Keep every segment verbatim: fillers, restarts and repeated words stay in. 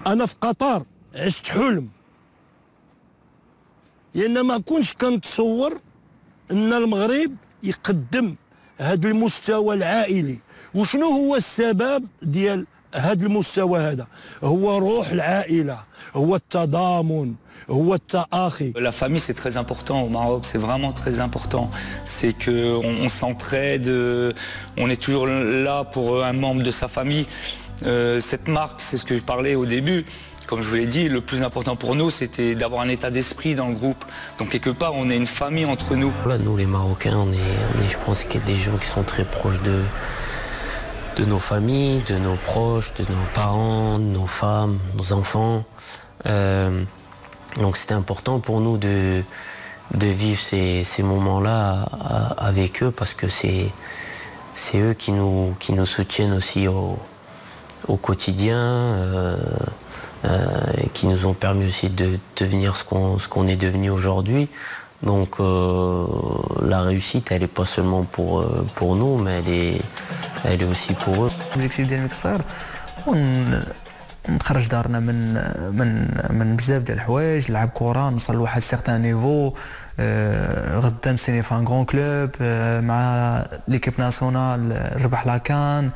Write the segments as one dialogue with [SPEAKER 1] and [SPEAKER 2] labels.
[SPEAKER 1] انا في قطر عشت حلم، لان ما كنتش كنتصور ان المغرب يقدم هذا المستوى العائلي. وشنو هو السبب ديال هذا المستوى هذا؟ هو روح العائله، هو التضامن، هو التآخي.
[SPEAKER 2] La famille c'est très important au Maroc, c'est vraiment très important. C'est que on, on s'entraide, on est toujours là pour un membre de sa famille. Euh, cette marque, c'est ce que je parlais au début. Comme je vous l'ai dit, le plus important pour nous, c'était d'avoir un état d'esprit dans le groupe. Donc quelque part, on est une famille entre nous.
[SPEAKER 3] Là, nous, les Marocains, on est, on est, je pense qu'il y a des gens qui sont très proches de, de nos familles, de nos proches, de nos parents, de nos femmes, nos enfants. Euh, donc c'était important pour nous de, de vivre ces, ces moments-là avec eux, parce que c'est c'est eux qui nous, qui nous soutiennent aussi au, au quotidien. Euh, Euh, qui nous ont permis aussi de devenir ce qu'on ce qu'on est devenu aujourd'hui. Donc euh, la réussite, elle n'est pas seulement pour, euh, pour nous, mais elle est, elle est aussi pour eux.
[SPEAKER 4] L'objectif ديال المكسار نخرج دارنا من من من بزاف ديال الحوايج، نلعب كره، نوصل لواحد سيغتان نيفو، غدا نسيني في ان كرون كلوب مع ليكيب ناسيونال، ربح لاكان.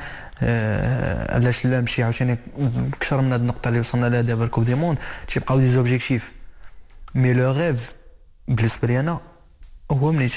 [SPEAKER 4] علاش لا نمشي عاوتاني بكثر من هاد النقطه اللي وصلنا لها دابا الكوب دي موند، تيبقاو دي زوبجيكتيف. مي لو ريف بالنسبه لي انا هو ملي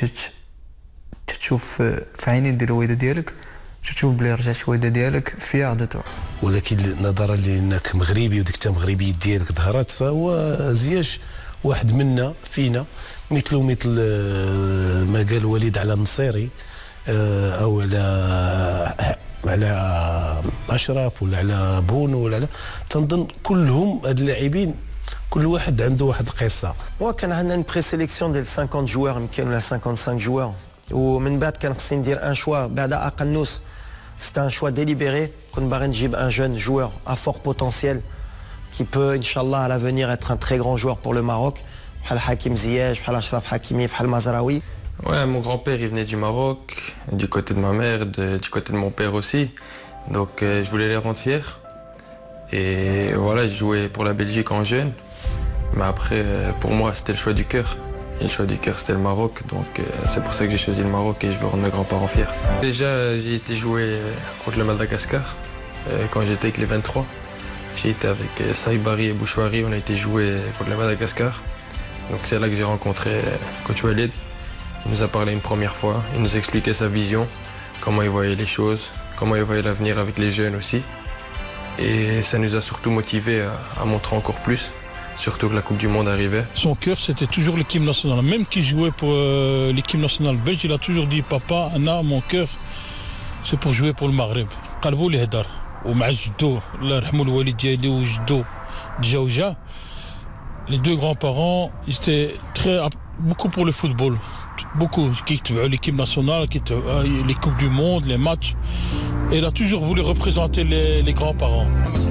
[SPEAKER 4] تشوف في عينين ديال الوالده ديالك، تشوف بلي رجعت الوالده ديالك فيها دو.
[SPEAKER 5] ولكن نظرا لانك مغربي وديك انت مغربيه ديالك ظهرت، فهو زياش واحد منا فينا مثل مثل ما قال وليد على النصيري او على على اشرف ولا على بونو ولا على، تنظن كلهم هاد اللاعبين كل واحد عنده واحد القصه.
[SPEAKER 6] وكان عندنا بري سيليكسيون ديال خمسين جوار، يمكن ولا خمسة وخمسين جوار، ومن بعد كان خصني ندير ان شوا بعد اقنوس. سيت ان شوا ديليبيري، كنت باغي نجيب ان جون جوار ا فور بوتونسيال كي بو ان شاء الله على لافونير اتر ان تري غران جوار بور لو ماروك، بحال حكيم زياش، بحال اشرف حكيمي، بحال مزراوي.
[SPEAKER 7] Ouais, mon grand-père il venait du Maroc, du côté de ma mère, de, du côté de mon père aussi. Donc euh, je voulais les rendre fiers. Et voilà, je jouais pour la Belgique en jeune. Mais après, pour moi, c'était le choix du cœur. Et le choix du cœur, c'était le Maroc. Donc euh, c'est pour ça que j'ai choisi le Maroc et je veux rendre mes grands-parents fiers. Déjà, j'ai été jouer contre le Madagascar euh, quand j'étais avec les vingt-trois. J'ai été avec euh, Saïbari et Bouchouari, on a été jouer contre le Madagascar. Donc c'est là que j'ai rencontré coach Walid. Il nous a parlé une première fois, il nous a expliqué sa vision, comment il voyait les choses, comment il voyait l'avenir avec les jeunes aussi. Et ça nous a surtout motivés à, à montrer encore plus, surtout que la Coupe du Monde arrivait.
[SPEAKER 8] Son cœur, c'était toujours l'équipe nationale. Même qu'il jouait pour euh, l'équipe nationale belge, il a toujours dit « Papa, Anna, mon cœur, c'est pour jouer pour le Maghreb. » قلبو اللي هدر ومع جدو الله يرحمو الوالد ديالي وجدو دجا وجا. Les deux grands-parents, ils étaient très, beaucoup pour le football. Beaucoup qui étaient l'équipe nationale, qui étaient les Coupes du Monde, les matchs. Et il a toujours voulu représenter les, les grands-parents.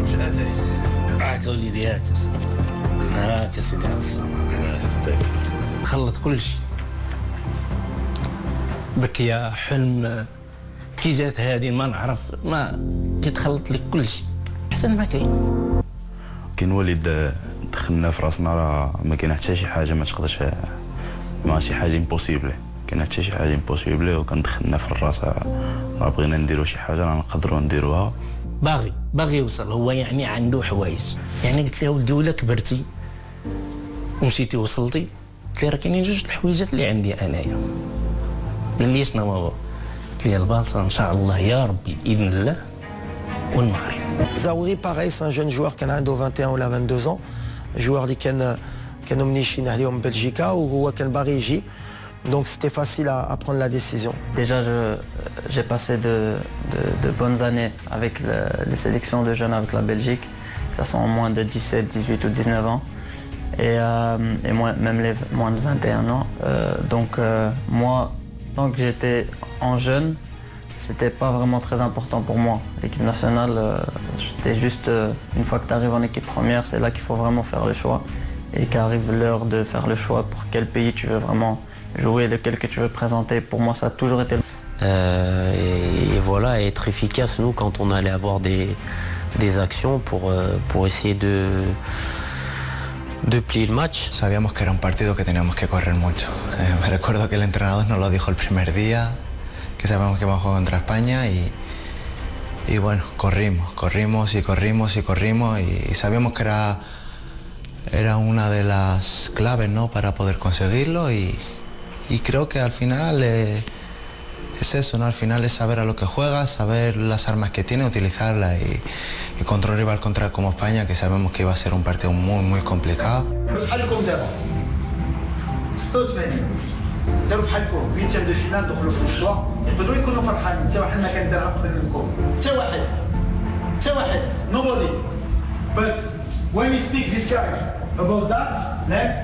[SPEAKER 3] خلط كل شيء. بكيا حلم كي جات هذه ما نعرف، ما كيتخلط لك كل شيء. احسن ما كاين.
[SPEAKER 9] كاين وليد دخلنا في راسنا راه ما كاين حتى شي حاجه ما تقدرش، ما شي حاجه امبوسيبل، كاين حتى شي حاجه امبوسيبل، وكندخلنا في الراس راه بغينا نديرو شي حاجه راه نقدروا نديروها.
[SPEAKER 3] باغي باغي يوصل، هو يعني عنده حوايج. يعني قلت له ولدي ولا كبرتي ومشيتي وصلتي، قلت لي راه كاينين جوج الحويجات اللي عندي انايا. قال لي شنو هو؟ قلت لي البلاصه ان شاء الله يا ربي باذن الله والمغرب.
[SPEAKER 6] Zaouri, pareil, c'est un jeune joueur qui a vingt et un ou vingt-deux ans. Joueur qui est nomniché en Belgique ou qui est barrigi. Donc c'était facile à, à prendre la décision.
[SPEAKER 10] Déjà, j'ai passé de, de, de bonnes années avec le, les sélections de jeunes avec la Belgique. Ça sont moins de dix-sept, dix-huit ou dix-neuf ans. Et, euh, et moins, même les moins de vingt et un ans. Euh, donc euh, moi, tant que j'étais en jeune, c'était pas vraiment très important pour moi. L'équipe nationale, euh, c'était juste euh, une fois que tu arrives en équipe première, c'est là qu'il faut vraiment faire le choix. Et qu'arrive l'heure de faire le choix pour quel pays tu veux vraiment jouer, lequel que tu veux présenter. Pour moi, ça a toujours été le
[SPEAKER 3] euh, et, et voilà, être efficace, nous, quand on allait avoir des, des actions pour, euh, pour essayer de, de plier le match.
[SPEAKER 11] Sabíamos que era un partido que teníamos que correr mucho. Eh, me recuerdo que el entrenador nos lo dijo el primer día, que sabíamos que íbamos a jugar contra España y, y bueno, corrimos, corrimos y corrimos y corrimos y, y sabíamos que era, era una de las claves, ¿no?, para poder conseguirlo y, y creo que al final eh, es eso, ¿no? Al final es saber a lo que juegas, saber las armas que tiene, utilizarlas y, y contra un rival contra como España, que sabemos que iba a ser un partido muy muy complicado.
[SPEAKER 12] داروا بحالكم huitième de finale دخلوا في الشوا يقدروا يكونوا فرحانين حتى واحد ما كان دارها قبل منكم حتى واحد حتى واحد nobody but when we speak these guys about that next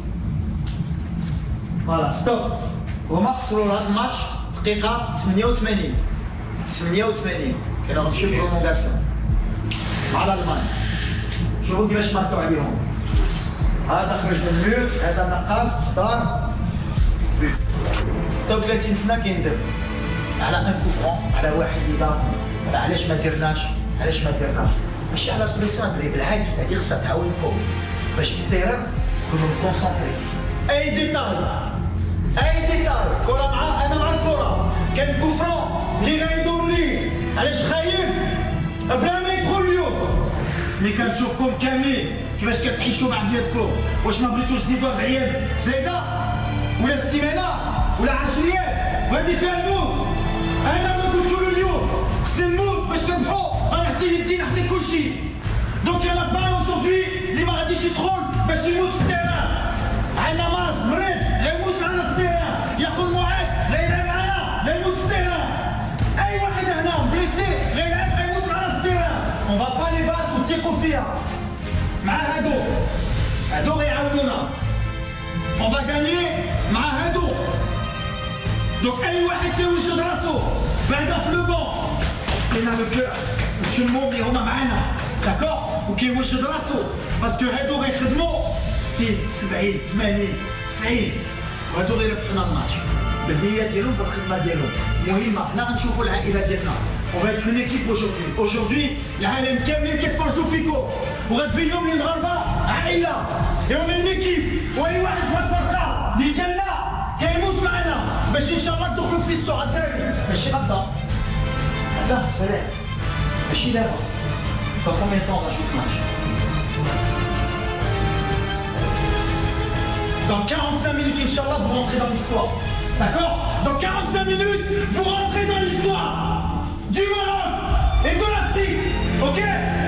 [SPEAKER 12] فوالا ستوب هما خسروا هذا الماتش دقيقة ثمانية وثمانين ثمانية وثمانين كانوا غنمشيو برومونغاسيون مع الألمان شوفوا كيفاش ماركوا عليهم هذا خرج من المير هذا نقص دار ستة وثلاثين سنه كيندم على ان كوفرون على واحد اذا علاش ما درناش علاش ما درناش ماشي على البريسيون دري بالعكس هذه خصها تعاونكم باش في البيران تكونوا مكونسونطري اي ديتاي اي ديتاي كره مع انا مع الكره كان كوفرون اللي غيدور لي علاش خايف بلا ما يدخل اليوم ملي كنشوفكم كاملين كيفاش كتعيشوا مع ديالكم واش ما بغيتوش تزيدوا العيال زايده ولا السيمانه ولا عشريات وهذه فيها الموت انا ما قلتش له اليوم خصني نموت باش تربحوا انا نحتي يدي نحتي كل شيء دونك انا بان اجوردي اللي ما غاديش يدخل باش يموت في التيران عندنا ماس مريض غيموت معنا في التيران ياخذ موعد لا يلعب معنا لا يموت في التيران اي واحد هنا بليسي غيلعب غيموت معنا في التيران اون فا با لي بات وتيقوا فيها مع هادو هادو غيعاونونا On va gagner مع هادو دونك اي واحد كيوجد راسو بعدا في لو بون كاينه لو كور نشمو اللي هما معانا داكور وكيوجد راسو باسكو هادو غيخدموا ستين سبعين ثمانين تسعين وهادو غيربحونا الماتش بالنيه ديالهم بالخدمه ديالهم مهمه حنا غنشوفوا العائله ديالنا On va être une équipe aujourd'hui. Aujourd'hui, العالم كامل كيتفرجوا فيكم وغتبينوا من المغاربه عائله. Et on est une équipe. واي واحد في الفرقه اللي ديالنا كيموت معنا باش ان شاء الله تدخلوا في السوق الدراري ماشي غدا. غدا سلام. ماشي دابا. Dans combien de temps on va jouer le match? Dans quarante-cinq minutes, Inch'Allah, vous rentrez dans l'histoire. D'accord? Dans quarante-cinq minutes, vous rentrez dans l'histoire du Maroc et de l'Afrique. Ok?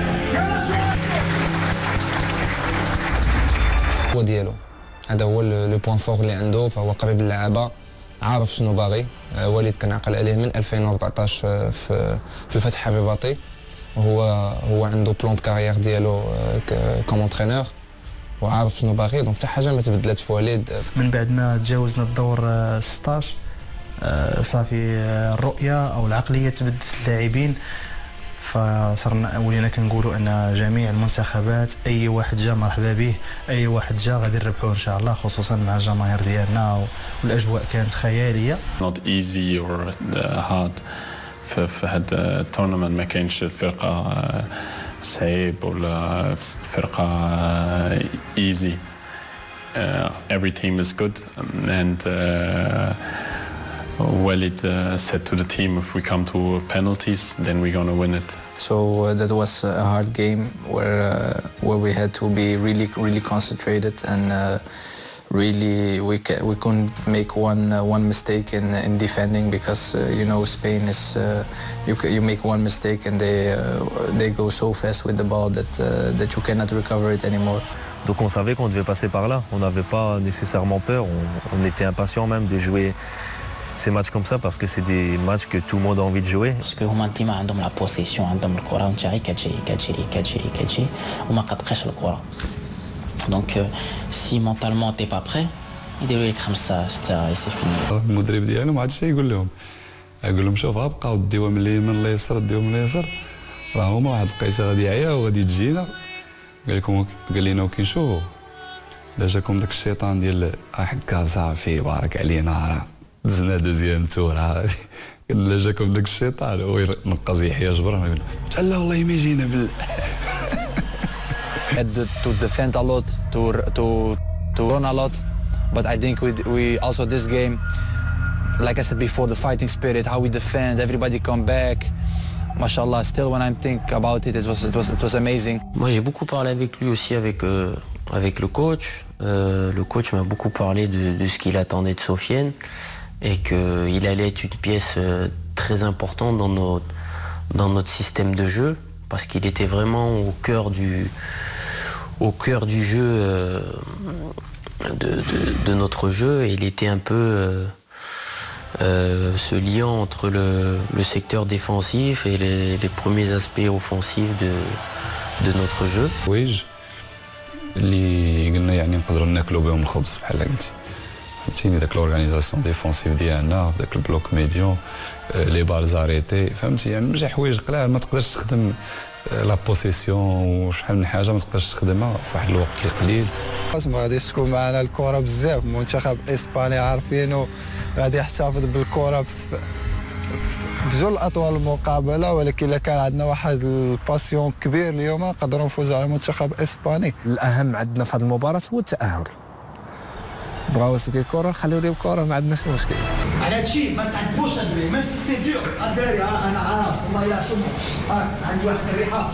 [SPEAKER 13] هو ديالو هذا هو لو بوين فور اللي عنده فهو قريب للعابه عارف شنو باغي وليد كان عاقل عليه من ألفين وأربعطاش في في الفتح الرباطي وهو هو عنده بلان دو كارير ديالو كوم انترينور وعارف شنو باغي دونك حتى حاجه ما تبدلات في وليد.
[SPEAKER 4] من بعد ما تجاوزنا الدور ستطاش صافي الرؤيه او العقليه تبدلت اللاعبين فصرنا ولينا كنقولوا ان جميع المنتخبات اي واحد جا مرحبا به اي واحد جا غادي نربحوه ان شاء الله خصوصا مع الجماهير ديالنا والاجواء كانت خياليه.
[SPEAKER 14] Not easy or hard في في هاد التورنمنت ما كاينش الفرقه صعيب ولا فرقه easy. Uh, every team is good and uh, Walid uh, said to the team, if we come to penalties, then we're going to win it.
[SPEAKER 15] So uh, that was a hard game where uh, where we had to be really really concentrated and uh, really we ca we couldn't make one uh, one mistake in in defending because uh, you know Spain is uh, you you make one mistake and they uh, they go so fast with the ball that uh, that you cannot recover it anymore.
[SPEAKER 16] Donc on savait qu'on devait passer par là. On n'avait pas nécessairement peur. On, on était impatient même de jouer ces matchs comme ça parce que c'est des matchs que tout le monde a envie de jouer.
[SPEAKER 17] Parce que هما ديما عندهم لا بوسيسيون عندهم الكره وانت غير كتجري كتجري كتجري كتجري وما كتلقاش الكره. دونك سي مونطالمون تي با بري يديروا لك خمسه سته سي فيني.
[SPEAKER 18] المدرب ديالهم عاد شي يقول لهم يقول لهم شوف غابقاو ديوها من اليمين لليسار ديوها من اليسار راه هما واحد القيشه غادي يعيا وغادي تجينا قال لكم قال لنا وكي نشوفوا لا جاكم داك الشيطان ديال حكا صافي بارك علينا راه دزنا دوزيام تور هذه قال جاكم داك الشيطان هو ينقص يحيى جبران يقول تهلا والله ما يجينا بالله.
[SPEAKER 15] had to defend a lot, to to to run a lot, but I think we we also this game, like I said before, the fighting spirit, how we defend, everybody come back. Mashallah, still when I think about it, it was it was it was amazing.
[SPEAKER 3] Moi, j'ai beaucoup parlé avec lui aussi, avec euh, avec le coach. Euh, le coach m'a beaucoup parlé de, de ce qu'il attendait de Sofiane et qu'il allait être une pièce euh, très importante dans notre dans notre système de jeu parce qu'il était vraiment au cœur du au cœur du jeu euh, de, de, de notre jeu et il était un peu euh, Euh, ce lien entre le, le secteur défensif et les, les premiers aspects offensifs de, de notre jeu.
[SPEAKER 18] ويج اللي قلنا يعني نقدروا ناكلوا بهم الخبز بحال قلتي فهمتيني داك لورغانيزاسيون ديفونسيف ديالنا في داك البلوك ميديون لي بال زاريتي فهمتي يعني جا حوايج قلال ما تقدرش تخدم لا بوسيسيون وشحال من حاجه ما تقدرش تخدمها في واحد الوقت اللي قليل.
[SPEAKER 19] ما غاديش تكون معنا الكره بزاف منتخب اسباني عارفينه غادي يحتفظ بالكره في بجل اطول المقابله ولكن الا كان عندنا واحد الباسيون كبير اليوم نقدروا نفوزوا على منتخب اسباني.
[SPEAKER 15] الاهم عندنا في هذه المباراه هو التاهل. بغاو يسدي الكره نخليو ليه الكره ما عندناش مشكل.
[SPEAKER 12] على هادشي ما تعذبوش الدراري ميم سي سي دور الدراري انا عارف والله يا شوف عندي واحد الريحه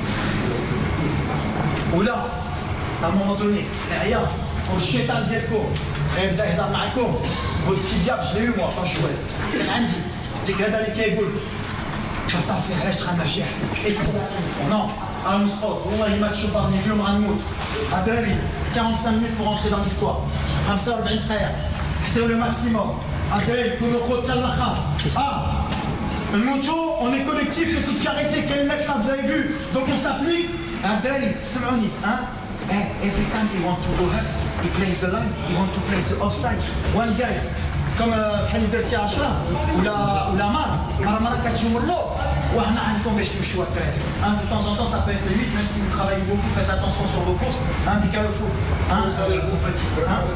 [SPEAKER 12] ولا à un moment donné العيا والشيطان ديالكم يبدا يهضر معكم قلت شي دياب جلي موا طون شويه كان عندي ديك هذا اللي كيقول صافي علاش غنرجع نو غنسقط والله ما تشبرني اليوم غنموت الدراري quarante-cinq minutes pour entrer dans l'histoire خمسة وأربعين دقيقه حتى لو ماكسيموم الدراري كونوا خو حتى الاخر اه نموتوا اون اي كوليكتيف لو كود كاريتي كاين ميك لا فزاي فيو دونك اون سابليك الدراري سمعوني ها every time they want to go ahead he plays the line he want to play the offside one guys كما بحال اللي درتي عشرة ولا ولا ماس مره مره كتجيو من اللور وحنا عندكم باش تمشيو الدراري ان دو طون طون سا بيت ليميت ميم سي vous travaillez beaucoup faites attention sur vos courses un des cas fou un vous petit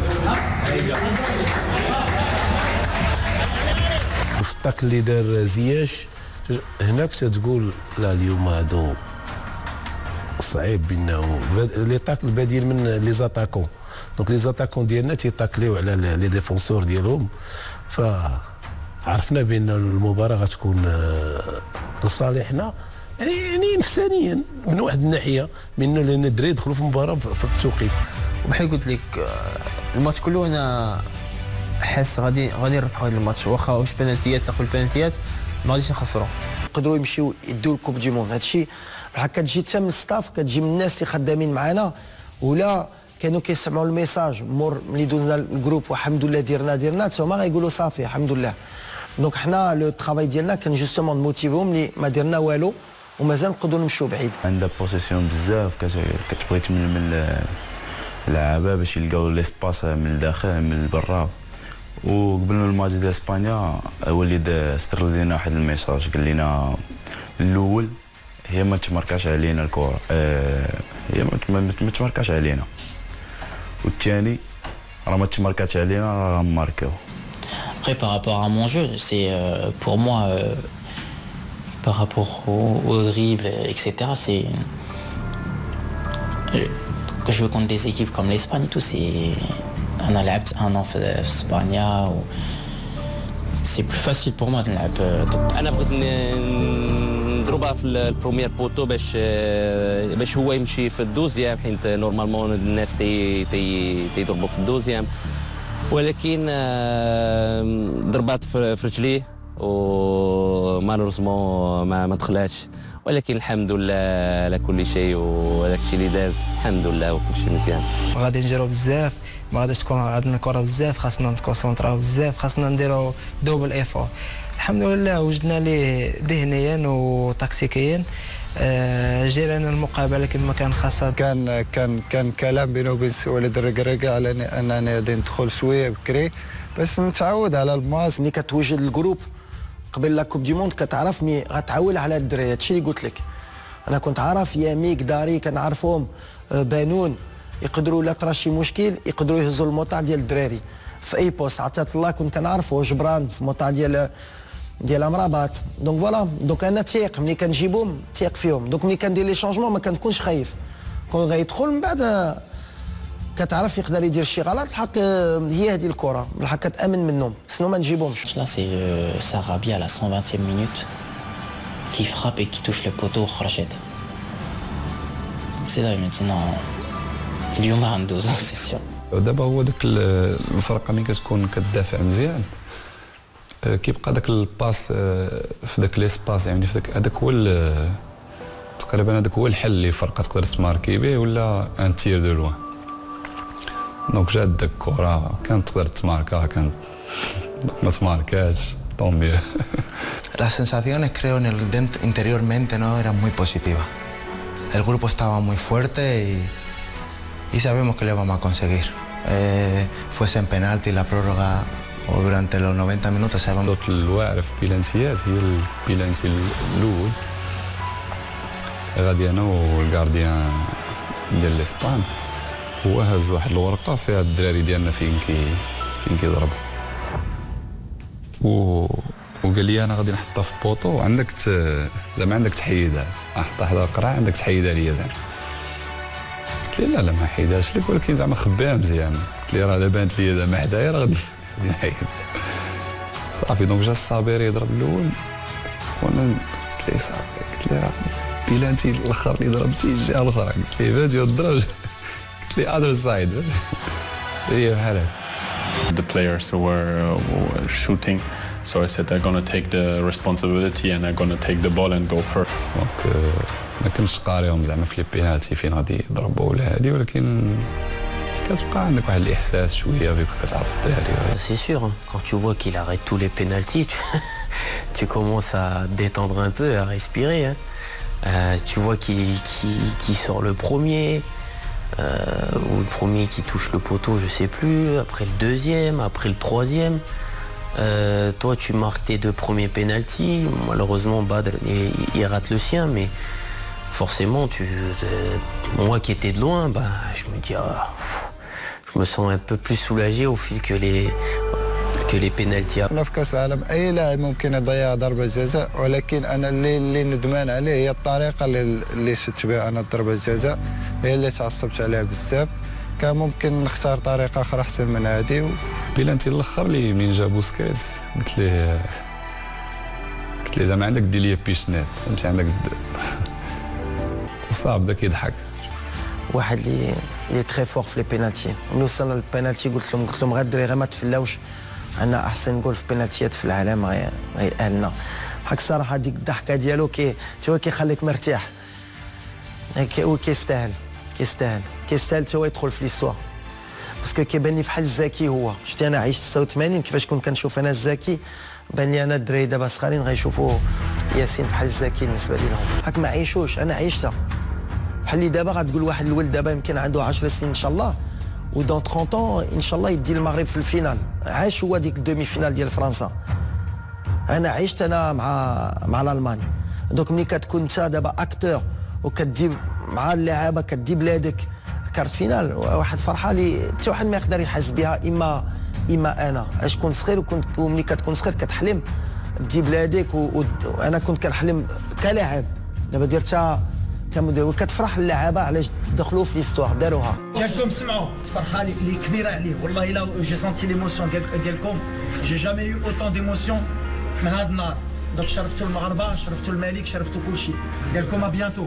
[SPEAKER 5] في الطاك اللي دار زياش هناك تتقول لا اليوم هادو صعيب بانه لي طاك البديل من لي زاتاكون دونك لي زاتاكون ديالنا تيطاكليو على لي ديفونسور ديالهم فعرفنا بان المباراه غتكون لصالحنا يعني يعني نفسانيا من واحد الناحيه منه لان الدراري دخلوا في المباراه في التوقيت.
[SPEAKER 3] وبحال قلت لك الماتش كله انا حاس غادي غادي نربحوا هذا الماتش واخا واش بينالتيات ناخذ البينالتيات ما غاديش نخسروا.
[SPEAKER 6] يقدروا يمشيو يدوا الكوب دي موند هادشي بحال كتجي حتى من الستاف كتجي من الناس اللي خدامين معنا ولا كانوا كيسمعوا الميساج مور ملي دوزنا الجروب والحمد لله ديرنا ديرنا حتى هما غايقولوا صافي الحمد لله. دونك حنا لو ترافاي ديالنا كان جوستومون نموتيفيهم اللي ما درنا والو ومازال نقدروا نمشيو بعيد.
[SPEAKER 9] عندها بوسيسيون بزاف كتبغي تململ اللعابه باش يلقاو ليسباس من الداخل من البرا. وقبل ما الماتش ديال اسبانيا وليد استرل لنا واحد الميساج قال لنا الاول هي ما تماركاش علينا الكره آه هي ما تماركاش علينا والثاني راه ما تماركاتش علينا راه غنماركيو.
[SPEAKER 17] Après par rapport à mon jeu, c'est euh, pour moi euh, par rapport au, au dribble, et cetera. C'est que je veux contre des équipes comme l'Espagne et tout. C'est أنا لعبت un an في إسبانيا و c'est plus facile pour moi de نلعب ضد.
[SPEAKER 20] أنا بغيت نضربها في البروميير بوتو باش باش هو يمشي في الدوزيام حيت نورمالمون الناس تي تي تيضربوا في الدوزيام ولكن ضربات في رجليه ومالوريزمون ما ما دخلاتش ولكن الحمد لله على كل شيء وداك الشيء اللي داز الحمد لله وكلشي مزيان.
[SPEAKER 4] غادي نجرو بزاف ما غاديش تكون عندنا الكره بزاف خاصنا نكونسونطراو بزاف خاصنا نديرو دوبل ايفور. الحمد لله وجدنا ليه ذهنيا وتكتيكيا جيران المقابله كما كان خاصها.
[SPEAKER 19] كان كان كان كلام بينه وبين وليد الركراكه على انني غادي ندخل شويه بكري باش نتعود على الماس.
[SPEAKER 6] ملي كتوجد الجروب قبل لا كوب دي موند كتعرف مي غتعول على الدراري. هادشي اللي قلت لك انا كنت عارف ياميك داري كنعرفهم بانون يقدروا لا طرا شي مشكل يقدروا يهزوا الموطع ديال الدراري في اي بوست. عطات الله كنت كنعرفو جبران في الموطع ديال ديال امرابط. دونك فوالا دونك انا تيق ملي كنجيبهم تيق فيهم. دونك ملي كندير لي شونجمون ما كنكونش خايف، كون غيدخل من بعد كتعرف يقدر يدير شي غلط الحق هي هذه الكره الحق كتامن منهم سنو ما نجيبهمش.
[SPEAKER 17] Là c'est euh, Sarabia à la cent vingtième minute qui frappe et qui touche le poteau خرجت. C'est là maintenant اليوم عنده c'est sûr.
[SPEAKER 18] دابا هو داك الفرقه ملي كتكون كتدافع مزيان كيبقى داك الباس في داك ليسباس، يعني في داك هذاك هو تقريبا هذاك هو الحل اللي الفرقه تقدر تماركي به ولا ان تير دو لوان. دونك جات داك الكره كانت تقدر تماركاها كانت ما تماركاش طومبي.
[SPEAKER 11] Las sensaciones creo en el dent- interiormente no eran muy positivas. El grupo estaba muy fuerte y, y sabemos que lo vamos a conseguir. Eh, fuese en penalti, la prórroga o durante los noventa minutos sabemos.
[SPEAKER 18] الواعره في البيلانتيات هي البيلانتي الاول غادي انا والكارديان ديال الاسبان هو هز واحد الورقه فيها الدراري ديالنا فين كي فين كيضربوا و وقال لي انا غادي نحطها في بوطو وعندك ت... زعما عندك تحيدها احطها حدا القرعه عندك تحيدها ليا زعما. قلت لي لا لا ما حيدهاش لك ولكن زعما خبيها مزيان. قلت لي راه الا بانت لي زعما حدايا راه غادي غادي نحيد صافي. دونك جا الصابيري يضرب الاول وانا قلت لي صافي قلت لي راه بيلانتي الاخر اللي ضربتي جا الاخر قلت لي فاجي الضرب قلت لي اذر سايد هي بحال هكا.
[SPEAKER 14] The players who were, uh, who were shooting, so I said I'm gonna take the responsibility and I'm gonna take the ball and go first.
[SPEAKER 18] دونك ما كنتش قاريهم زعما في لي بينالتي فين غادي يضربوا ولا هادي، ولكن كتبقى عندك واحد الاحساس شويه فيك كتعرف الدراري.
[SPEAKER 3] C'est sûr, hein. Quand tu vois qu'il arrête tous les pénaltys, tu, tu commences à détendre un peu, à respirer. Hein. Euh, tu vois qui qui qui sort le premier. Euh, ou le premier qui touche le poteau, je sais plus, après le deuxième, après le troisième. Euh, toi, tu marques tes deux premiers pénaltys. Malheureusement, Badr, il, il rate le sien, mais forcément, tu, euh, moi qui étais de loin, bah, je me dis, ah, pff, je me sens un peu plus soulagé au fil que les que les pénaltys.
[SPEAKER 19] في كاس العالم اي لاعب ممكن يضيع ضربه جزاء، ولكن انا اللي اللي ندمان عليه هي الطريقه اللي اللي شدت بها انا ضربه الجزاء، هي اللي تعصبت عليها بزاف. كان ممكن نختار طريقه اخرى احسن من هذه. و...
[SPEAKER 18] بيلانتي الاخر اللي من جا بوسكيتس قلت ليه قلت ليه زعما عندك دير ليا بيشنات فهمتي عندك وصعب بدا كيضحك.
[SPEAKER 6] واحد اللي اللي تري فور في لي بينالتي. ملي وصلنا للبينالتي قلت لهم قلت لهم غير الدراري غير ما تفلاوش، عندنا احسن جول في بينالتيات في العالم غيأهلنا. حق الصراحه ديك الضحكه ديالو كي تا هو كيخليك مرتاح، هو كيستاهل كيستاهل كيستاهل تا هو يدخل في ليستوار، باسكو كيبان لي فحال الزكي. هو شفتي انا عشت ستة وثمانين كيفاش كنت كنشوف انا الزكي، بان لي انا الدراري دابا صغارين غيشوفوا ياسين بحال الزكي بالنسبه لهم. حق ما عيشوش انا عيشتها بحال اللي دابا غتقول واحد الولد دابا يمكن عنده عشر سنين ان شاء الله ودون ثلاثين طون ان شاء الله يدي المغرب في الفينال. عاش هو ديك الدومي فينال ديال فرنسا. انا عشت انا مع مع الالمانيا. دونك ملي كتكون انت دابا اكتور وكدي مع اللعابه كدي بلادك كارت فينال، واحد فرحه اللي حتى واحد ما يقدر يحس بها. اما اما انا علاش كنت صغير وكنت ملي كتكون صغير كتحلم تجي بلادك، وانا كنت كنحلم كلاعب. دابا درتها كمدير وكتفرح اللعابه علاش دخلوا في ليستوار داروها.
[SPEAKER 12] ديالكم سمعوا الفرحه اللي كبيره عليه والله. الا جي سونتي ليموسيون ديالكم، جي جامي يو اوتون ديموسيون من هذا النهار. دونك شرفتوا المغاربه، شرفتوا الملك، شرفتوا كلشي. ديالكم ابيانتو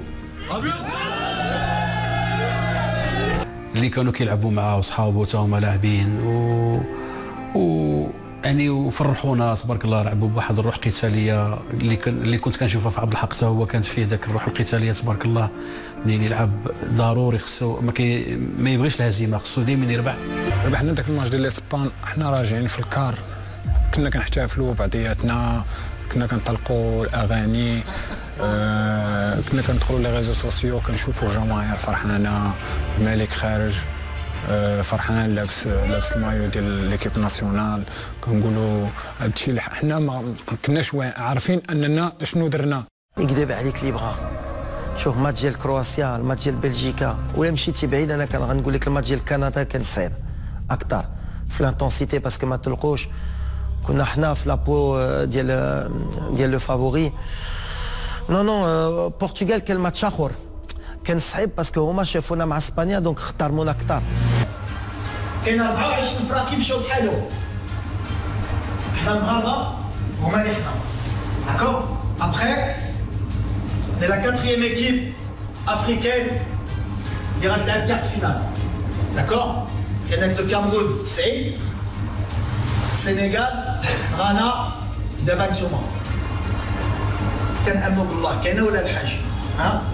[SPEAKER 5] اللي كانوا كيلعبوا معاه وصحابه تا هما لاعبين و و يعني وفرحونا تبارك الله. لعبوا بواحد الروح قتاليه اللي كان اللي كنت كنشوفها في عبد الحق، حتى هو كانت فيه ذاك الروح القتاليه تبارك الله. منين يلعب ضروري خصو ما كي ما يبغيش الهزيمه، خصو ديما يربح.
[SPEAKER 21] ربحنا ذاك الماتش ديال اسبان، حنا راجعين في الكار كنا كنحتفلوا بعضياتنا، كنا كنطلقوا الاغاني، آه كنا كندخلوا لي ريزو سوسيو كنشوفوا الجماهير فرحانه، الملك خارج آه فرحان لابس لابس المايو ديال ليكيب ناسيونال. كنقولوا هادشي اللي حنا ما كناش عارفين اننا شنو درنا.
[SPEAKER 6] يكذب عليك اللي بغا. شوف ماتش ديال كرواتيا، الماتش ديال بلجيكا، ولا مشيتي بعيد انا كان غنقول لك الماتش ديال كندا كان صعيب اكثر في لانتونسيتي باسكو ما تلقوش كنا حنا في لابو ديال ديال لو فافوري. نو نو البرتغال كان ماتش اخر كان صعيب باسكو هما شافونا مع اسبانيا دونك اختارمونا اكثر.
[SPEAKER 12] كاين أربعة وعشرين فرق يمشيو بحالهم. حنا المغاربه هما اللي حنا. D'accord? Après, on est la quatrième équipe africaine qui ira de la carte finale. D'accord? Il y en a le Cameroun, c'est Sénégal, Ghana, دابا نتوما. كنأمنوا بالله كاينه ولا الحاج؟ ها؟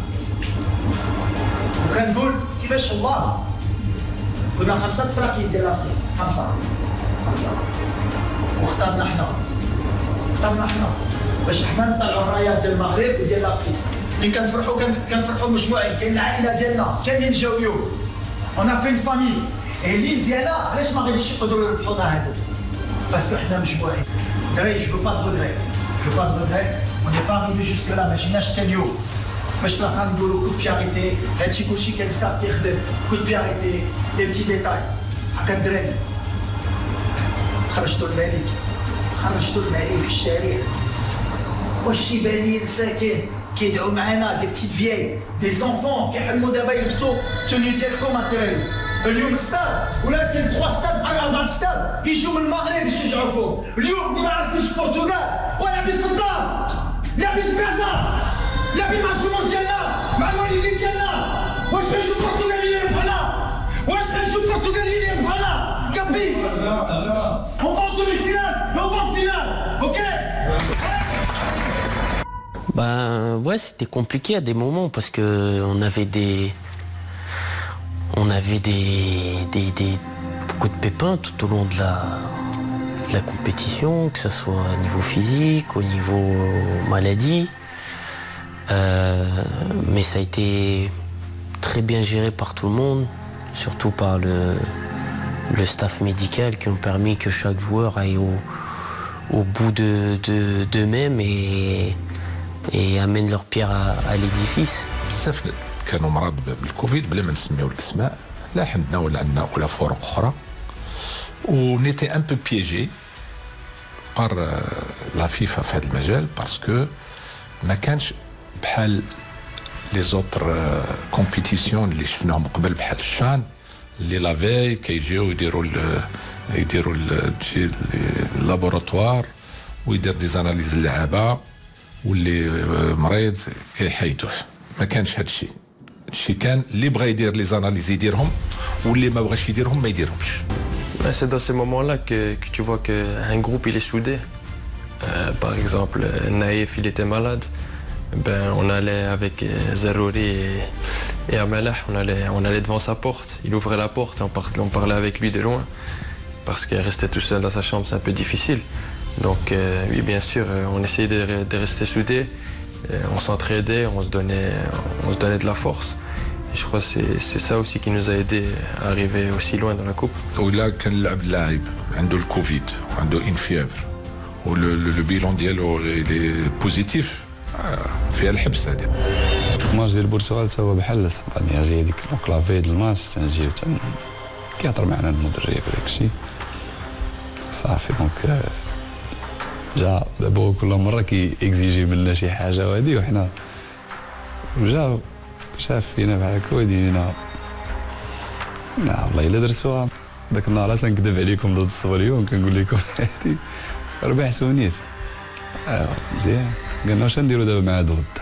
[SPEAKER 12] وكنقول كيفاش الله كنا خمسة فرق ديال افريقيا، خمسة خمسة واختارنا حنا اختارنا حنا باش حنا نطلعوا الرايات ديال المغرب وديال افريقيا. ملي كنفرحوا كنفرحوا مجموعين، كاين العائله ديالنا كاملين جاو اليوم. اون ا في فامي اللي مزيانه علاش ما غاديش يقدروا يربحونا هادو؟ باسكو حنا مجموعين. دراري جو با دو ريغري جو با دو ريغري اون ني با اريفي جوسك لا ما جيناش حتى اليوم باش تلاقا نديرو كود بياريتي. هادشي كلشي كان ستاف كيخدم كود بياريتي لي بتي ديتاي. هكا الدراري خرجتوا الملك خرجتوا الملك في الشارع واش الشيبانيين مساكين كيدعوا معانا دي بتيت فيي دي زونفون كيحلموا دابا يلبسوا توني ديالكم الدراري. اليوم ستاد ولا كاين ثلاثة ستاد بحال أربعة ستاد يجيو من المغرب يشجعوكم. اليوم اللي ما عرفوش البرتغال ولعبي في الدار لعبي في كازا لعبي مع الجمهور ديالنا مع الوالدين ديالنا. واش غيجيو البرتغاليين بحالنا؟ واش غيجيو البرتغاليين بحالنا؟ كابي لا لا اون فا دومي فينال اون فا فينال اوكي.
[SPEAKER 3] Ben ouais, c'était compliqué à des moments parce que on avait des, on avait des, des, des beaucoup de pépins tout au long de la, de la compétition, que ce soit au niveau physique, au niveau maladie. Euh, mais ça a été très bien géré par tout le monde, surtout par le, le staff médical qui ont permis que chaque joueur aille au, au bout de, de, d'eux-mêmes et et amènent leur pierre à, à l'édifice.
[SPEAKER 1] بزاف كانوا مرض بالكوفيد بلا ما نسميو الاسماء لا عندنا ولا عندنا ولا فرق اخرى ونيتي ان بو بيجي بار لا فيفا في هذا المجال باسكو ما كانش بحال لي زوتر كومبيتيسيون اللي شفناهم قبل بحال الشان اللي لافي كيجيو يديروا يديروا تجي اللابوراتوار ويدير دي زاناليز اللعابه واللي مريض كيحيدوه. ما كانش هادشي. هادشي كان اللي بغى يدير لي زاناليز يديرهم واللي ما بغاش يديرهم ما يديرهمش.
[SPEAKER 7] C'est dans ces moments-là que, que tu vois qu'un groupe il est soudé. Euh, par exemple, Naïf il était malade. Ben, on allait avec Zarouri et, et Amalah, on allait, on allait devant sa porte. Il ouvrait la porte et on parlait, on parlait avec lui de loin. Parce qu'il restait tout seul dans sa chambre, c'est un peu difficile. Donc euh, oui, bien sûr, on essayait de, de rester soudés, on s'entraidait, on se donnait, on se donnait de la force. Et je crois que c'est ça aussi qui nous a aidé à arriver aussi loin dans la coupe.
[SPEAKER 1] ولا كان اللاعب لاعب عنده الكوفيد وعنده انفيافر ولو بيلون ديالو لي بوزيتيف فيها الحبس هذه.
[SPEAKER 18] الماتش ديال البرتغال تا هو بحال اسبانيا جاي ديك الكلافي ديال الماتش تنجيو كيهضر معنا المدرب وداك الشيء صافي دونك جا دابا كل مره كي اكزيجي منا شي حاجه وهادي وحنا وجا شاف فينا بحال هكا ودينا لا والله الا درتوها داك النهار اصلا نكذب عليكم ضد الصبريون كنقول لكم هادي ربحت ونيت. اه مزيان قلنا واش نديرو دابا مع هاد الغد